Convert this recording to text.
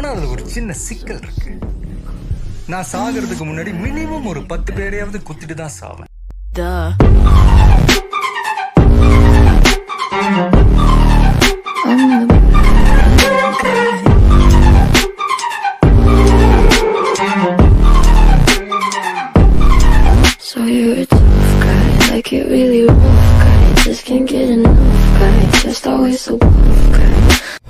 ஆனா அது ஒரு சின்ன சிக்கல் இருக்கு. நான் சாகிறதுக்கு முன்னாடி மினிமம் ஒரு 10 பேரையாவது குத்திட்டு தான் சாவேன். So you're a tough guy, like it really rough guy. Just can't get enough guy, just always so tough guy.